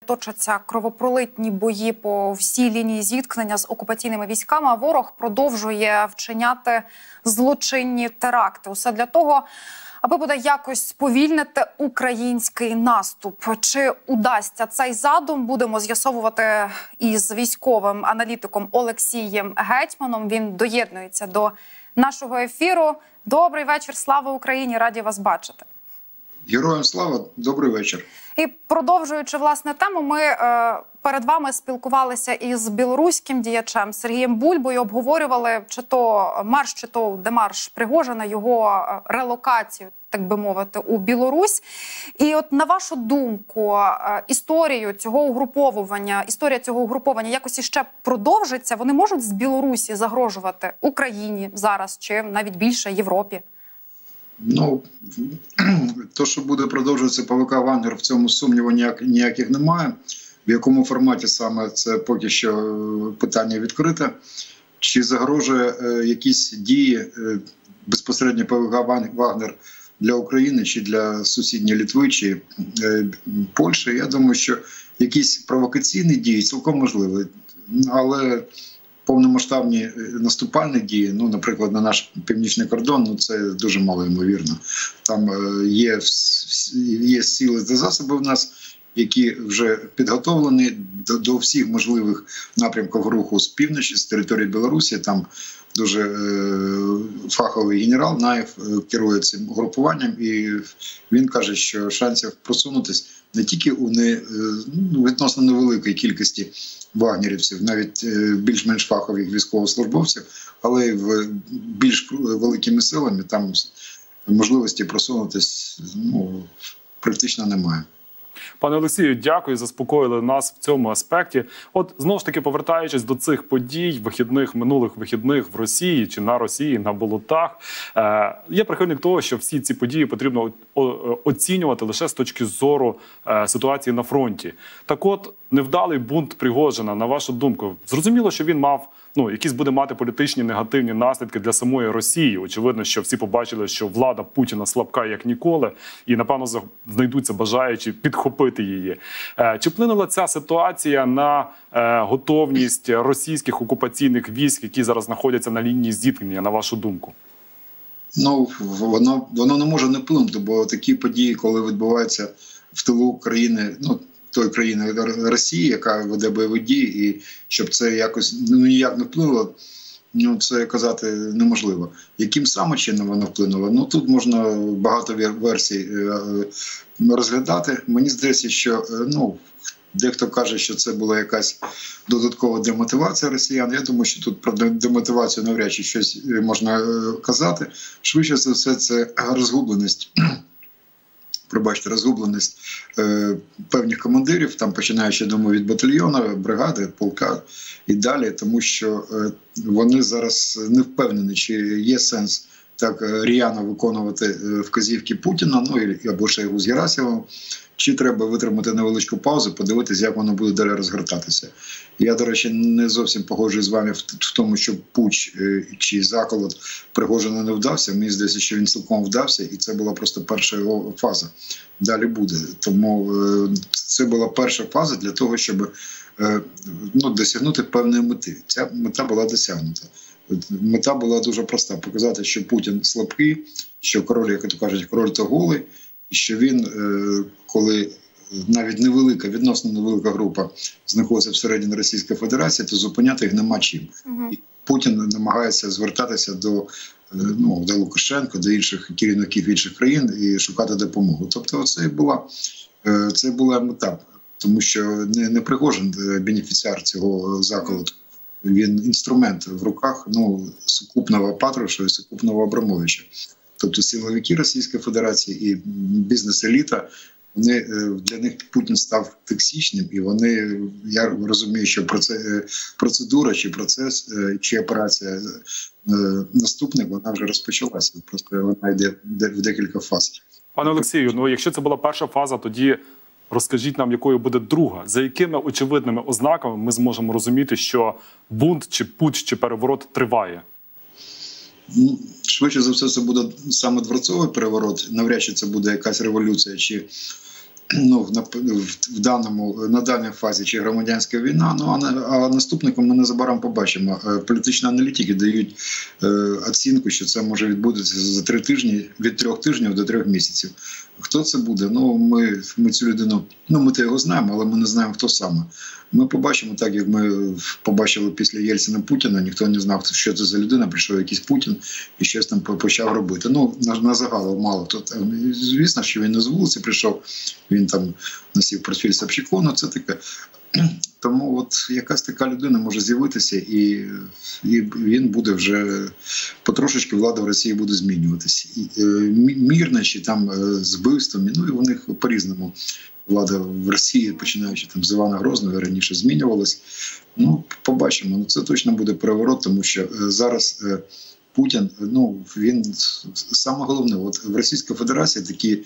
Точаться кровопролитні бої по всій лінії зіткнення з окупаційними військами, а ворог продовжує вчиняти злочинні теракти. Усе для того, аби буде якось сповільнити український наступ. Чи удасться цей задум, будемо з'ясовувати із військовим аналітиком Олексієм Гетьманом. Він доєднується до нашого ефіру. Добрий вечір, слава Україні, раді вас бачити. Героям слава, добрий вечір. І продовжуючи, власне, тему, ми перед вами спілкувалися із білоруським діячем Сергієм Бульбою, обговорювали чи то марш, чи то демарш Пригожина, його релокацію, так би мовити, у Білорусь. І от на вашу думку, історія цього угруповання якось іще продовжиться? Вони можуть з Білорусі загрожувати Україні зараз чи навіть більше Європі? Ну, то, що буде продовжуватися ПВК «Вагнер», в цьому сумніву ніяких немає. В якому форматі саме, це поки що питання відкрите. Чи загрожує якісь дії безпосередньо ПВК «Вагнер» для України, чи для сусідньої Литви, чи Польщі? Я думаю, що якісь провокаційні дії цілком можливі. Але повномасштабні наступальні дії, ну, наприклад, на наш північний кордон, ну, це дуже мало ймовірно. Там є сили та засоби в нас, які вже підготовлені до всіх можливих напрямків руху з півночі, з території Білорусі. Там дуже фаховий генерал Наєв керує цим групуванням, і він каже, що шансів просунутися не тільки у відносно невеликої кількості вагнерівців, навіть більш-менш фахових військовослужбовців, але й в більш великими силами там можливості просунутися практично немає. Пане Олексію, дякую, заспокоїли нас в цьому аспекті. От, знову ж таки, повертаючись до цих подій, минулих вихідних в Росії чи на Росії, на болотах, є прихильник того, що всі ці події потрібно оцінювати лише з точки зору ситуації на фронті. Так от, невдалий бунт Пригожина, на вашу думку, зрозуміло, що він мав, якісь буде мати політичні негативні наслідки для самої Росії. Очевидно, що всі побачили, що влада Путіна слабка як ніколи, і, напевно, знайдуться бажаючі підхопити її. Чи вплинула ця ситуація на готовність російських окупаційних військ, які зараз знаходяться на лінії зіткнення, на вашу думку? Ну, воно не може не вплинути, бо такі події, коли відбуваються в тилу країни, тої країни Росії, яка веде бойові дії, і щоб це якось ніяк не вплинуло, це казати неможливо. Яким саме чином воно вплинуло? Тут можна багато версій розглядати. Мені здається, що дехто каже, що це була якась додаткова демотивація росіян. Я думаю, що тут про демотивацію навряд чи щось можна казати. Швидше за все, це розгубленість певних командирів, там починаючи, думаю, від батальйону, бригади, полка і далі, тому що вони зараз не впевнені, чи є сенс так р'яно виконувати вказівки Путіна, або Шойгу з Герасимовим, чи треба витримати невеличку паузу, подивитися, як воно буде далі розгортатися. Я, до речі, не зовсім погоджуюсь з вами в тому, що путч чи заколот Пригожина не вдався. Мені здається, що він цілком вдався, і це була просто перша його фаза. Далі буде. Тому це була перша фаза для того, щоб досягнути певної мети. Ця мета була досягнута. Мета була дуже проста – показати, що Путін слабкий, що король, як то кажуть, король то голий, і що він, коли навіть відносно невелика група знаходиться всередині Російської Федерації, то зупиняти їх нема чим. І Путін намагається звертатися до Лукашенка, до інших керівників інших країн і шукати допомогу. Тобто це була мета, тому що не Пригожин бенефіціар цього заколоту. Він інструмент в руках сукупного Патрушева і сукупного Абрамовича. Тобто силовики Російської Федерації і бізнес-еліта, для них Путін став токсичним, і я розумію, що процедура, чи процес, чи операція наступник, вона вже розпочалася. Просто вона йде в декілька фаз. Пане Олексію, якщо це була перша фаза, тоді розкажіть нам, якою буде друга. За якими очевидними ознаками ми зможемо розуміти, що бунт, чи путч, чи переворот триває? Швидше за все, це буде саме дворцовий переворот. Навряд чи це буде якась революція чи на даній фазі чи громадянська війна, а наступником ми незабаром побачимо. Політичні аналітики дають оцінку, що це може відбутися за 3 тижні, від 3 тижнів до 3 місяців. Хто це буде? Ми цю людину, ми то його знаємо, але ми не знаємо, хто саме. Ми побачимо так, як ми побачили після Єльцина Путіна, ніхто не знав, що це за людина, прийшов якийсь Путін і щось там почав робити. На загал мало хто. Звісно, що він не з вулиці прийшов, він там носив портфель Собчаку, це таке. Тому от якась така людина може з'явитися, і він буде вже потрошечки, влада в Росії буде змінюватися. Мірно чи там з вбивствами, і у них по-різному. Влада в Росії, починаючи там з Івана Грозного, раніше змінювалась. Побачимо. Це точно буде переворот, тому що зараз Путін, він саме головне, от в Російській Федерації такі,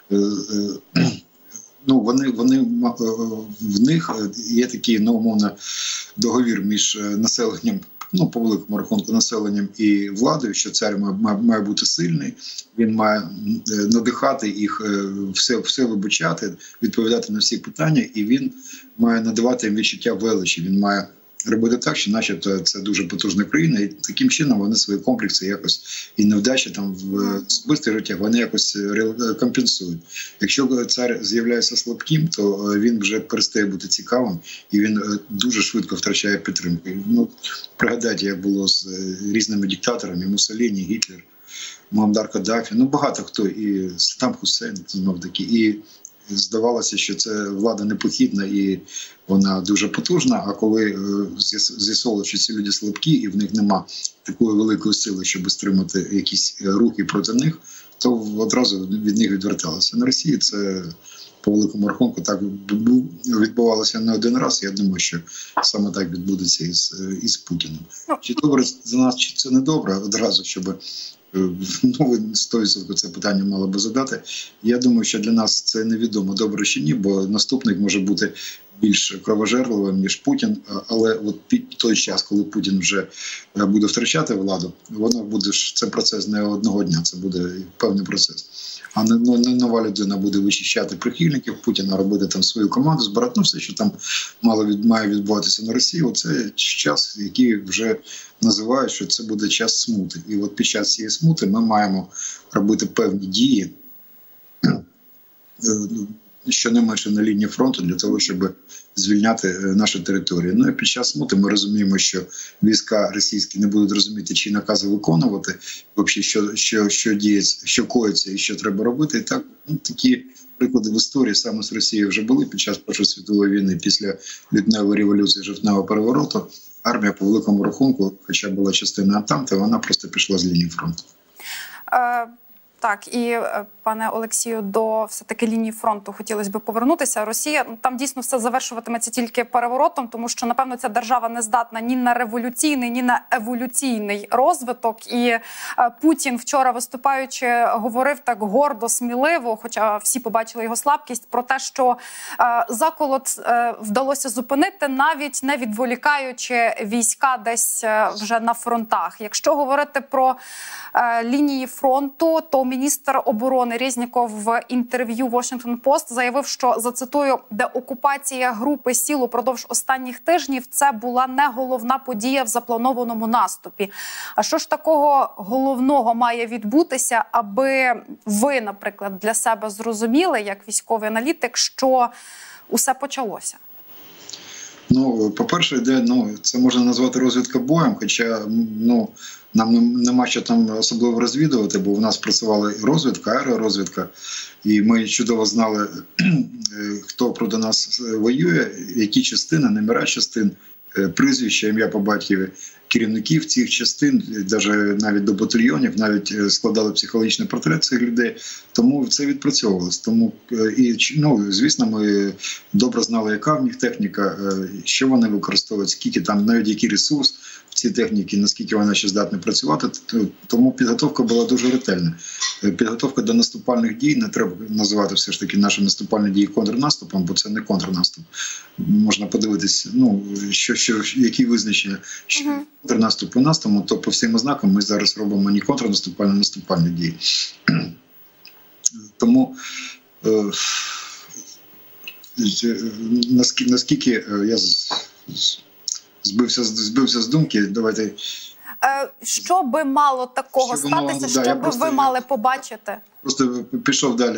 в них є такий, умовно, договір між населенням, по великому рахунку населенням і владою, що цар має бути сильний, він має надихати їх, все вибачати, відповідати на всі питання, і він має надавати їм відчуття величі, він має робити так, що начебто це дуже потужна країна, і таким чином вони свої комплекси якось і невдачі там в особисте життя вони якось компенсують. Якщо цар з'являється слабким, то він вже перестає бути цікавим, і він дуже швидко втрачає підтримку. Пригадайте, як було з різними диктаторами: Муссоліні, Гітлер, Муаммар Каддафі, багато хто, і Саддам Хусейн, знов таки, і здавалося, що це влада непохідна і вона дуже потужна, а коли з'ясовували, що ці люди слабкі і в них нема такої великої сили, щоб стримати якісь рухи проти них, то одразу від них відверталося. На Росії це по великому рахунку так відбувалося не один раз. Я думаю, що саме так відбудеться із Путіним. Чи добре за нас, чи це не добре, одразу, щоб... ви 100% це питання мали би задати. Я думаю, що для нас це невідомо, добре чи ні, бо наступник може бути більш кровожерливим, ніж Путін. Але от під той час, коли Путін вже буде втрачати владу, це процес не одного дня, це буде певний процес. А не нова людина буде вичищати прихильників Путіна, робити там свою команду, збирати, все, що там має відбуватися на Росії. Оце час, який вже називають, що це буде час смути. І от під час цієї смути ми маємо робити певні дії, щонайменше на лінії фронту, для того, щоб звільняти наші території. І під час смути ми розуміємо, що війська російські не будуть розуміти, чи накази виконувати, взагалі, що коїться і що треба робити. І так, такі приклади в історії саме з Росією вже були під час Першої світової війни, після лютневої революції, жовтневого перевороту. Армія по великому рахунку, хоча була частина Антанти, вона просто пішла з лінії фронту. Так, і, пане Олексію, до все-таки лінії фронту хотілося б повернутися. Росія, там дійсно все завершуватиметься тільки переворотом, тому що, напевно, ця держава не здатна ні на революційний, ні на еволюційний розвиток. І Путін вчора, виступаючи, говорив так гордо, сміливо, хоча всі побачили його слабкість, про те, що заколот вдалося зупинити, навіть не відволікаючи війська десь вже на фронтах. Якщо говорити про лінії фронту, то міністр оборони Резніков в інтерв'ю Washington Post заявив, що, зацитую, деокупація групи сіл упродовж останніх тижнів – це була не головна подія в запланованому наступі. А що ж такого головного має відбутися, аби ви, наприклад, для себе зрозуміли, як військовий аналітик, що усе почалося? По-перше, це можна назвати розвідка боєм, хоча, нам нема що там особливо розвідувати, бо в нас працювала і розвідка, аеророзвідка, і ми чудово знали, хто проти нас воює, які частини, номера частин, прізвища, ім'я по батькові керівників цих частин, навіть до батальйонів, навіть складали психологічний портрет цих людей, тому це відпрацьовувалось. Звісно, ми добре знали, яка в них техніка, що вони використовують, скільки там, навіть який ресурс в цій техніці, наскільки вона ще здатна працювати, тому підготовка була дуже ретельна. Підготовка до наступальних дій, не треба називати все ж таки наші наступальні дії контрнаступом, бо це не контрнаступ. Можна подивитись, які визначення контрнаступ у нас, тому то по всім ознакам ми зараз робимо не контрнаступальні, а наступальні дії. Тому наскільки я збився з думки, давайте. Що би мало такого статися, що би ви мали побачити? Просто пішов далі,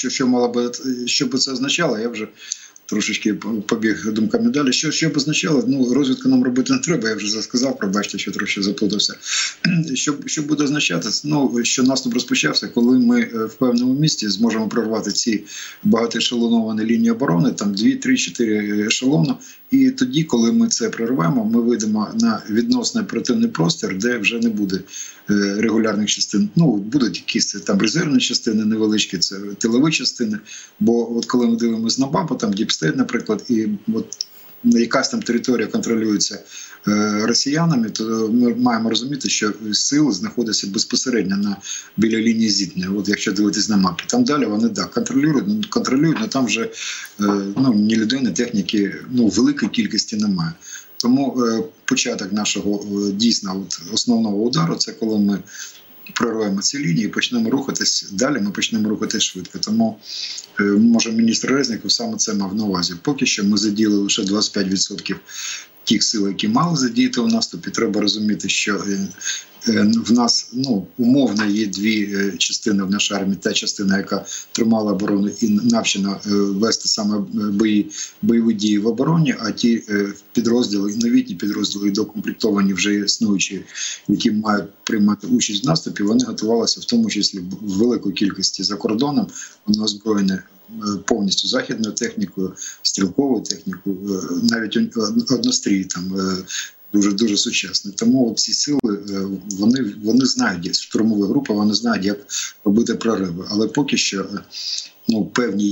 що би це означало, я вже трошечки побіг думками далі. Що б означало? Ну, розвідку нам робити не треба, я вже сказав, пробачте, що трошки заплутався. Що буде означати? Ну, що наступ розпочався, коли ми в певному місці зможемо прорвати ці багатоешелоновані лінії оборони, там 2, 3, 4 ешелони, і тоді, коли ми це прорвемо, ми вийдемо на відносно оперативний простір, де вже не буде регулярних частин. Ну, будуть якісь там резервні частини невеличкі, це тилові частини, бо от коли ми дивимося на мапу, там Діпстейт, наприклад, і от якась там територія контролюється росіянами, то ми маємо розуміти, що сили знаходяться безпосередньо біля лінії зіткнення. От якщо дивитись на мапі, там далі вони контролюють, але там вже ні людини, техніки, великої кількості немає. Тому початок нашого дійсно основного удару – це коли ми прорвемо ці лінії і почнемо рухатись далі, ми почнемо рухатись швидко. Тому, може, міністр Резніков саме це мав на увазі. Поки що ми задіяли лише 25% тих сил, які мали задіяти у наступі. Треба розуміти, що в нас умовно є дві частини в нашій армії. Та частина, яка тримала оборону і навчена вести саме бойові дії в обороні, а ті підрозділи, новітні підрозділи, докомплектовані вже існуючі, які мають приймати участь в наступі, вони готувалися в тому числі в великій кількості за кордоном, вони озброєні повністю західною технікою, стрілковою технікою, навіть однострій там дуже сучасний. Тому ці сили, вони знають, штурмові групи, вони знають, як робити прориви. Але поки що певні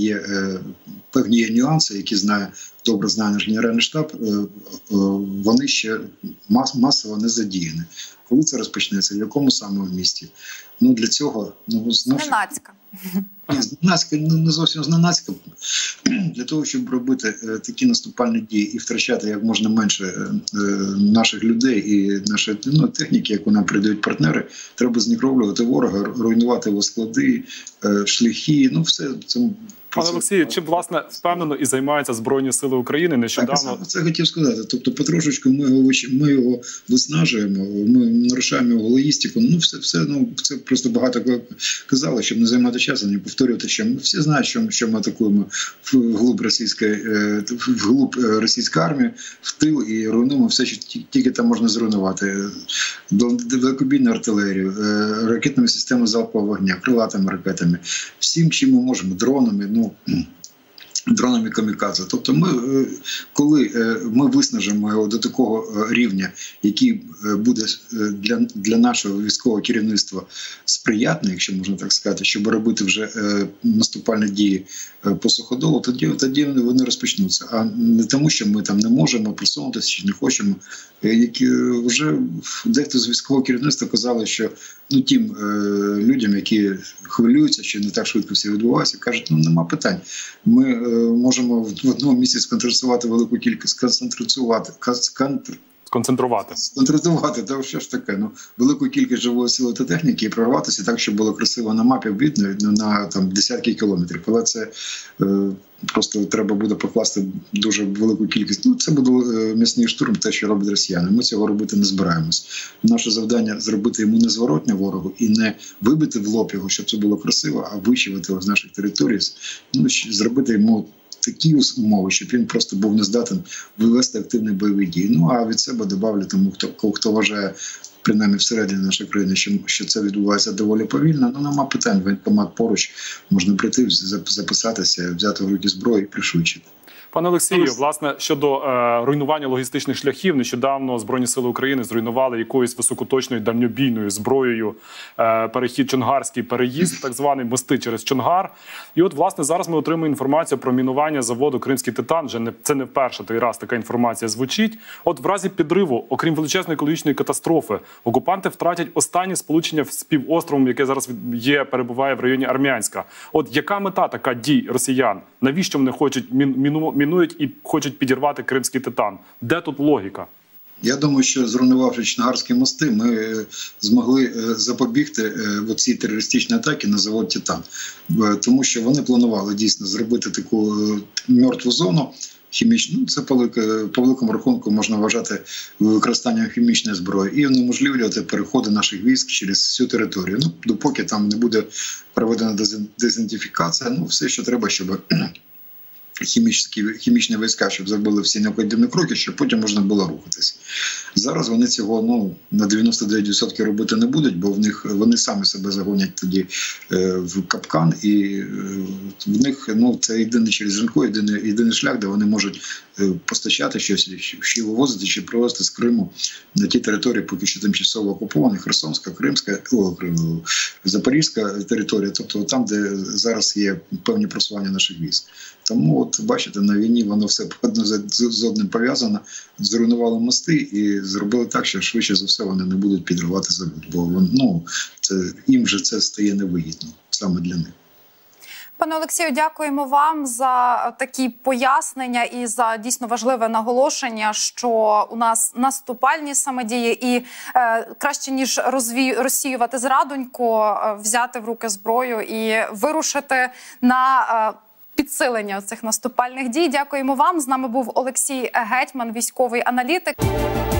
є нюанси, які добре знає наш Генеральний штаб, вони ще масово не задіяні. Коли це розпочнеться, в якому саме місті? Для цього... Зненацька. Не зовсім зненацька. Для того, щоб робити такі наступальні дії і втрачати як можна менше наших людей і нашої техніки, яку нам передають партнери, треба знекровлювати ворога, руйнувати його склади, шляхи, все це. Пане Олексію, чим, власне, впевнено і займаються Збройні Сили України нещодавно? Так, це хотів сказати. Тобто, потрошечку ми його виснажуємо, ми нарушаємо його логістику. Це просто багато казали, щоб не займати часу, не повторювати, що ми всі знають, що ми атакуємо вглуб російської армії, в тил і руйнуємо все, що тільки там можна зруйнувати. Далекобійну артилерію, ракетними системами залпового вогня, крилатими ракетами, всім, чим ми можемо, дронами камікадзе. Тобто коли ми виснажимо його до такого рівня, який буде для нашого військового керівництва сприятний, якщо можна так сказати, щоб робити вже наступальні дії по суходолу, тоді вони розпочнуться. А не тому, що ми там не можемо просунутися чи не хочемо. Вже дехто з військового керівництва казали, що тим людям, які хвилюються, що не так швидко все відбувається, кажуть, нема питань. Ми можемо в одному місці сконцентрувати велику кількість, сконцентрувати, то що ж таке, велику кількість живої сили та техніки і прорватися так, щоб було красиво на мапі видно на десятки кілометрів. Але це просто треба буде покласти дуже велику кількість. Це буде м'ясний штурм, те, що роблять росіяни. Ми цього робити не збираємось. Наше завдання – зробити йому незворотньо ворогу і не вибити в лоб його, щоб це було красиво, а вищувати його з наших територій, зробити йому такі умови, щоб він просто був не здатен вивести активні бойові дії. А від себе добавлю тому, хто вважає, принаймні всередині нашої країни, що це відбувається доволі повільно. Нема питань, воєнкомат поруч, можна прийти, записатися, взяти в руки зброю і пришвидшити. Пане Олексію, власне, щодо руйнування логістичних шляхів, нещодавно Збройні Сили України зруйнували якоюсь високоточною дальньобійною зброєю перехід, Чонгарський переїзд, так званий мости через Чонгар. І от, власне, зараз ми отримуємо інформацію про мінування заводу «Кримський титан». Це не вперше той раз така інформація звучить. От в разі підриву, окрім величезної екологічної катастрофи, окупанти втратять останнє сполучення з півостровом, яке зараз перебуває в районі Армянська. От яка мета така дій росіян? Навіщо вони хочуть мінують і хочуть підірвати Кримський титан? Де тут логіка? Я думаю, що зруйнувавши Чонгарські мости, ми змогли запобігти цій терористичній атаці на завод «Титан». Тому що вони планували дійсно зробити таку мертву зону хімічну. Це по великому рахунку можна вважати використанням хімічної зброї і унеможливлювати переходи наших військ через всю територію. Допоки там не буде проведена дезінтифікація, все, що треба, щоб хімічні війська, щоб зробили всі необхідні кроки, щоб потім можна було рухатись. Зараз вони цього на 99% робити не будуть, бо вони самі себе загонять тоді в капкан, і в них це єдиний через ринку, єдиний шлях, де вони можуть постачати щось, чи вивозити, чи привозити з Криму на ті території, поки що тимчасово окуповані, Херсонська, Кримська, Запорізька територія, тобто там, де зараз є певні просування наших військ. Тому, бачите, на війні воно все одне з одним пов'язано, зруйнували мости і зробили так, що швидше за все вони не будуть підривати завод, бо їм вже це стає невигідно саме для них. Пане Олексію, дякуємо вам за такі пояснення і за дійсно важливе наголошення, що у нас наступальні саме дії і краще, ніж розсіювати зрадоньку, взяти в руки зброю і вирушити на підсилення цих наступальних дій. Дякуємо вам. З нами був Олексій Гетьман, військовий аналітик.